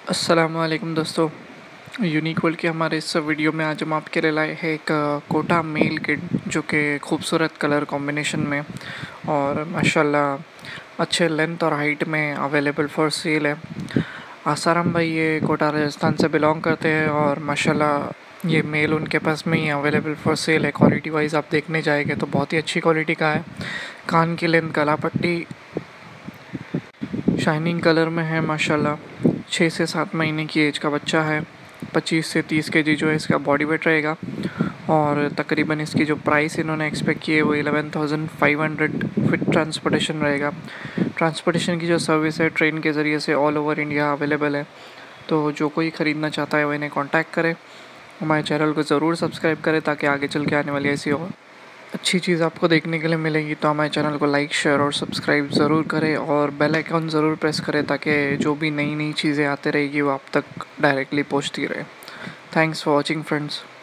अस्सलामुअलैकुम दोस्तों। Unique world के हमारे इस वीडियो में आज हम आपके लिए लाए हैं एक कोटा मेल किट जो कि खूबसूरत कलर कॉम्बिनेशन में और माशाल्लाह अच्छे लेंथ और हाइट में अवेलेबल फॉर सेल है। आसाराम भाई ये कोटा राजस्थान से बिलोंग करते हैं और माशाल्लाह ये मेल उनके पास में ही अवेलेबल फॉर सेल है। क्वालिटी वाइज आप देखने जाएंगे तो बहुत ही अच्छी क्वालिटी का है। कान की लेंथ गला पट्टी शाइनिंग कलर में है माशाल्लाह। 6 से 7 महीने की एज का बच्चा है। 25 से 30 kg जो है इसका बॉडी वेट रहेगा और तकरीबन इसकी जो प्राइस इन्होंने एक्सपेक्ट की है वो 11,500 फिट ट्रांसपोर्टेशन रहेगा। ट्रांसपोर्टेशन की जो सर्विस है ट्रेन के ज़रिए से ऑल ओवर इंडिया अवेलेबल है। तो जो कोई ख़रीदना चाहता है वो इन्हें कॉन्टैक्ट करे। हमारे चैनल को ज़रूर सब्सक्राइब करें ताकि आगे चल के आने वाली ऐसी और अच्छी चीज़ आपको देखने के लिए मिलेगी। तो हमारे चैनल को लाइक शेयर और सब्सक्राइब ज़रूर करें और बेल आइकन ज़रूर प्रेस करें ताकि जो भी नई नई चीज़ें आते रहेगी वो आप तक डायरेक्टली पहुंचती रहे। Thanks for watching friends.